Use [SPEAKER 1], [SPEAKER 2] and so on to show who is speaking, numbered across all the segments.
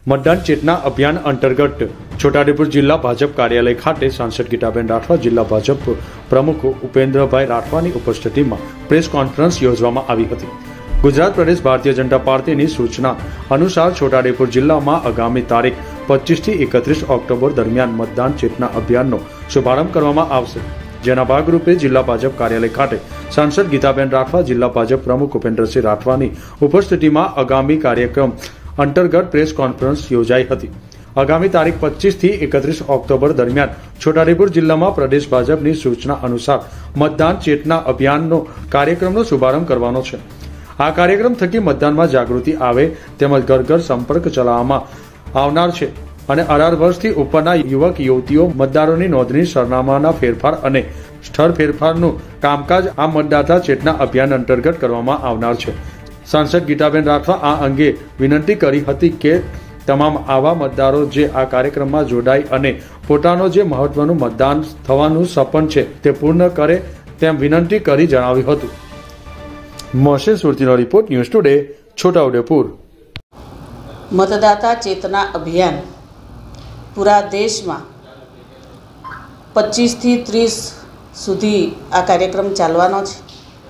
[SPEAKER 1] मतदान चेतना अभियान अंतर्गत छोटाउदेपुर जिला भाजप कार्यालय खाते सांसद गीताबेन राठवा, जिला भाजप प्रमुख उपेन्द्रभाई राठवानी उपस्थिति में प्रेस कॉन्फ्रेंस योजवामां आवी हती। गुजरात प्रदेश भारतीय जनता पार्टी सूचना अनुसार छोटाउदेपुर जिला में आगामी तारीख 25 થી 31 ऑक्टोबर दरमियान मतदान चेतना अभियान शुभारंभ करवामां आवशे। जेना भागरूपे जिला भाजप कार्यालय खाते सांसद गीताबेन राठवा, जिला भाजप प्रमुख उपेन्द्रसिंह राठवानी उपस्थिति में आगामी कार्यक्रम अंतर्गत प्रेस कॉन्फ्रेंस योजाई हती। आगामी तारीख 25 થી 31 ऑक्टोबर दरमियान छोटाउदेपुर जिला में प्रदेश भाजपनी सूचना अनुसार मतदान चेतना अभियान कार्यक्रम शुभारंभ करवानो छे। आ कार्यक्रम थकी मतदान में जागृति आवे तेमज घर घर संपर्क चलाववामां आवनार छे અને 18 વર્ષથી ઉપરના યુવક યુવતીઓ મતદારોની નોંધણી, સરનામાના ફેરફાર અને સ્થળ ફેરફારનું કામકાજ આ મતદાતા ચેતના અભિયાન અંતર્ગત કરવામાં આવનાર છે। સાંસદ ગીતાબેન રાઠવા આ અંગે વિનંતી કરી હતી કે તમામ આવા મતદારો જે આ કાર્યક્રમમાં જોડાય અને પોતાનો જે મહત્વનું મતદાન થવાનું સપન છે તે પૂર્ણ કરે તેમ વિનંતી કરી જણાવ્યું હતું। મોહસિન સુરતીનો રિપોર્ટ, ન્યૂઝ ટુડે, છોટાઉદેપુર।
[SPEAKER 2] मतदाता चेतना अभियान पूरा देश में 25 થી 30 सुधी आ कार्यक्रम चालवानो छे।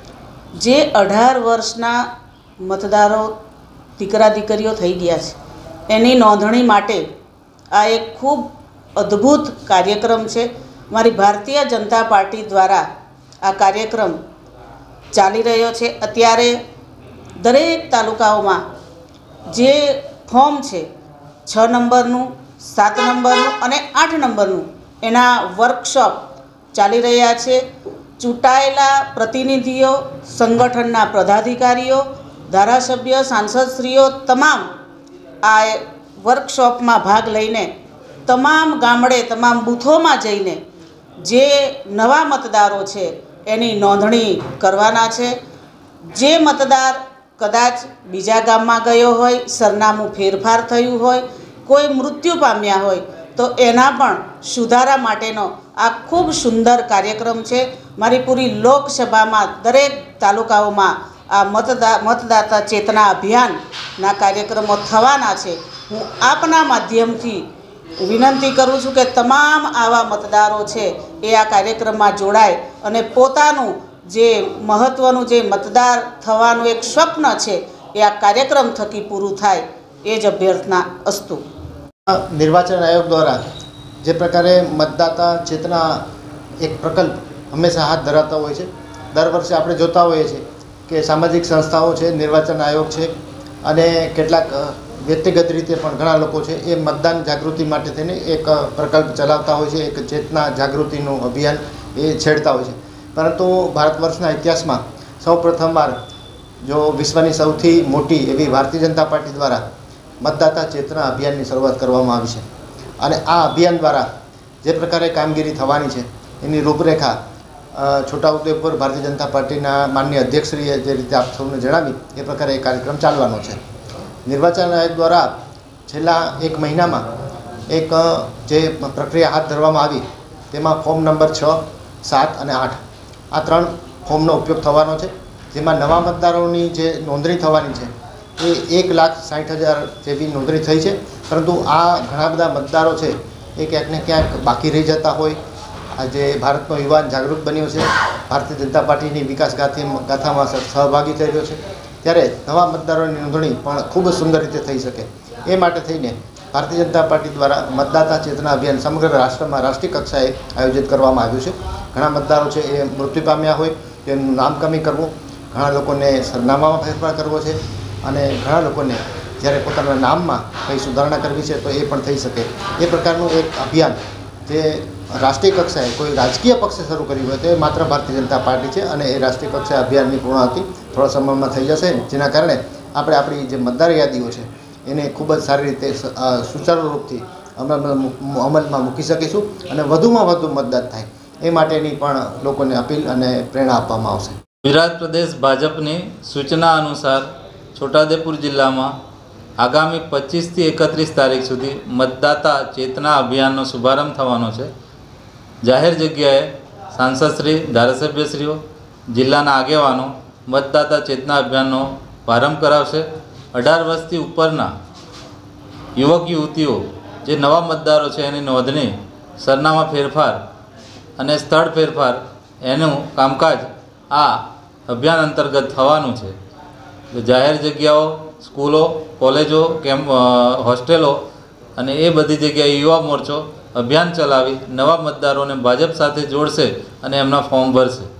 [SPEAKER 2] जे 18 वर्षना मतदारो दीकरा दीकरीओ थई गया छे एनी नोंधणी माटे आ एक खूब अद्भुत कार्यक्रम छे। मारी भारतीय जनता पार्टी द्वारा आ कार्यक्रम चाली रह्यो छे। अत्यारे दरेक तालुकाओमां जे फॉर्म है 6 नंबरनु, 7 नंबरनु अने 8 नंबरनु एना वर्कशॉप चाली रह्या छे। चूंटायेला प्रतिनिधिओ, संगठनना पदाधिकारीओ, धारासभ्य, सांसदश्रीओ तमाम आ वर्कशॉप में भाग लईने तमाम गामडे, तमाम बूथों में जईने जे नवा मतदारो छे एनी नोंधणी करवाना छे। जे मतदार कदाच बीजा गाममां गयो होय, सरनामું फेरफार थयुं होय, कोई मृत्यु पाम्या होय तो एना पण सुधारा माटेनो आ खूब सुंदर कार्यक्रम छे। मारी पूरी लोकसभा में दरेक तालुकाओमां आ मतदाता चेतना अभियान ना कार्यक्रमों थवाना छे। हूँ आपना माध्यमथी विनंती करूँ छूँ कि तमाम आवा मतदारो छे ए आ कार्यक्रम में जोड़ाय अने पोतानुं जे महत्वनु जे मतदार थवानुं एक स्वप्न छे ए आ कार्यक्रम थकी पूरुं थाय ए ज अभ्यर्थना अस्तु।
[SPEAKER 3] निर्वाचन आयोग द्वारा जे प्रकारे मतदाता चेतना एक प्रकल्प हमेशा हाथ धराता होय छे। दर वर्षे आपणे जोता होईए छे कि सामाजिक संस्थाओं छे, निर्वाचन आयोग छे अने केटलाक व्यक्तिगत रीते पण घणा लोको छे ए मतदान जागृति माटे थईने एक प्रकल्प चलावता होय छे, एक चेतना जागृतिनुं अभियान ए छेड़ता होय छे। परंतु भारतवर्षना इतिहास में सौ प्रथमवार जो विश्वनी सौथी मोटी एवी भारतीय जनता पार्टी द्वारा मतदाता चेतना अभियान की शुरुआत करवामां आवी छे अने आ अभियान द्वारा जे प्रकारे कामगीरी थवानी छे एनी रूपरेखा छोटाउदेपुर भारतीय जनता पार्टीना माननीय अध्यक्षश्रीए जे रीते आप सौने जणावी ए प्रकारे कार्यक्रम चालवानो छे। निर्वाचन आयोग द्वारा छेल्ला 1 महीनामां एक जे प्रक्रिया हाथ धरवामां आवी तेमां फॉर्म नंबर 6, 7 અને 8 आ 3 फॉर्मनो उपयोग थवानो छे। जेमां नवा मतदारोनी जे नोंधणी थवानी छे ए 1,60,000 जेवी नोंधणी थई छे। परंतु आ घणा बधा मतदारो छे ए क्यांक ने क्यांक बाकी रही जता होय। आज भारतनो युवान जागृत बन्यो छे, भारतीय जनता पार्टीनी विकास गाथामां सहभागी थई रह्यो छे, त्यारे नवा मतदारोनी नोंधणी पण खूब सुंदर रीते थई शके ए माटे थईने भारतीय जनता पार्टी द्वारा मतदाता चेतना अभियान समग्र राष्ट्र में राष्ट्रीय कक्षाए आयोजित करवामां आव्युं छे। घणा मतदारो छे ए मृत्यु पाम्या होय तेमनुं नाम कमी करवुं, घणा लोकोने सरनामामां फेरफार करवो छे अने घणा लोकोने ज्यारे पोताना नाममां कई सुधारणा करवी छे तो ए पण थई शके ए प्रकारनुं एक अभियान जे राष्ट्रीय कक्षाए कोई राजकीय पक्षे शरू कर्युं होय तो ए मात्र भारतीय जनता पार्टी छे अने ए राष्ट्रीय कक्षाए अभियाननी पूर्णाहुति थोड़ा समयमां थई जशे, जेना कारणे आपणे आपणी जे मतदार यादीओ छे एने खूब ज सारी रीते सुचारू रूपथी अमलमां मूकी शकीशुं अने वधुमां वधु मतदान थाय ए माटेनी पण लोकोने अपील अने प्रेरणा आपवामां आवशे।
[SPEAKER 4] गुजरात प्रदेश भाजपनी सूचना अनुसार छोटाउदेपुर जिला में आगामी 25 થી 31 तारीख सुधी मतदाता चेतना अभियान शुभारंभ थवानो छे। जाहेर जग्याए सांसदश्री, धारासभ्यश्रीओ, जिल्लाना आगेवानो मतदाता चेतना अभियाननो प्रारंभ करावशे। 18 वर्षथी उपरना યુવક યુવતીઓ જે નવા મતદારો છે એની નોંધણી, સરનામા ફેરફાર અને સ્થળ ફેરફાર એનું કામકાજ આ અભિયાન અંતર્ગત થવાનું છે. જાહેર જગ્યાઓ, સ્કૂલો, કોલેજો, હોસ્ટેલો અને એ બધી જગ્યાએ યુવા મોરચો અભિયાન ચલાવી નવા મતદારોને ભાજપ સાથે જોડશે અને એમના ફોર્મ ભરશે.